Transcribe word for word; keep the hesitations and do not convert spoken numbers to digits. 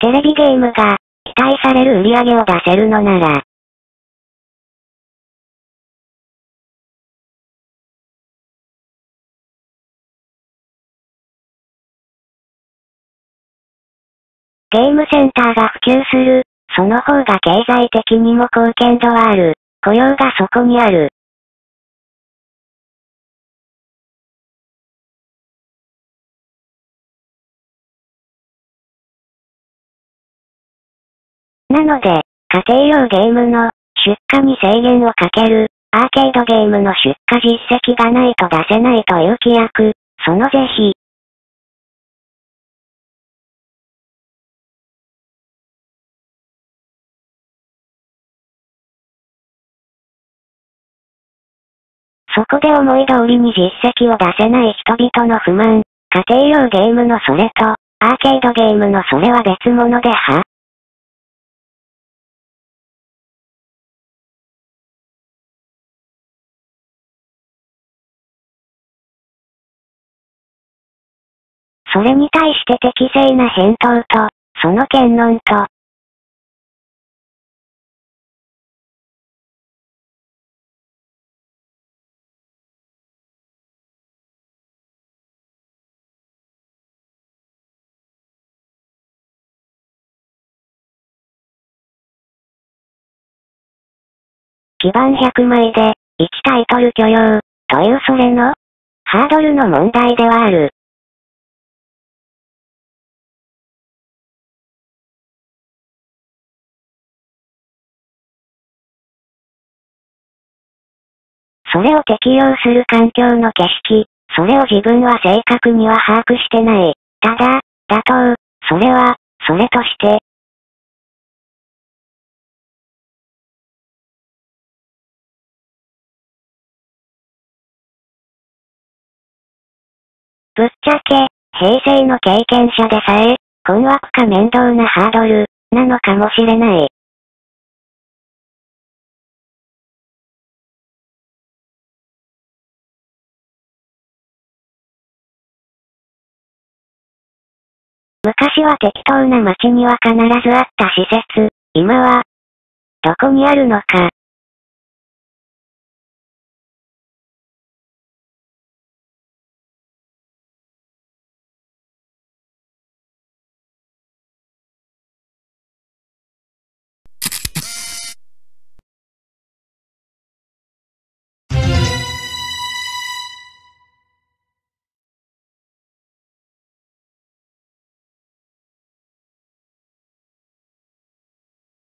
テレビゲームが、期待される売り上げを出せるのなら、ゲームセンターが普及する、その方が経済的にも貢献度はある、雇用がそこにある。なので、家庭用ゲームの出荷に制限をかける、アーケードゲームの出荷実績がないと出せないという規約、その是非。そこで思い通りに実績を出せない人々の不満、家庭用ゲームのそれと、アーケードゲームのそれは別物では？それに対して適正な返答と、その検論と、基盤ひゃくまいで、いちタイトル許容、というそれの、ハードルの問題ではある。それを適用する環境の景色、それを自分は正確には把握してない。ただ、妥当、それは、それとして、ぶっちゃけ、平成の経験者でさえ、困惑か面倒なハードル、なのかもしれない。昔は適当な街には必ずあった施設、今は、どこにあるのか。